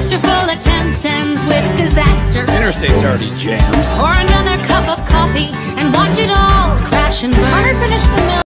fixture full of tempt ends with disaster. Interstate's already jammed. Pour another cup of coffee and watch it all crash and burn. Connor finished the milk.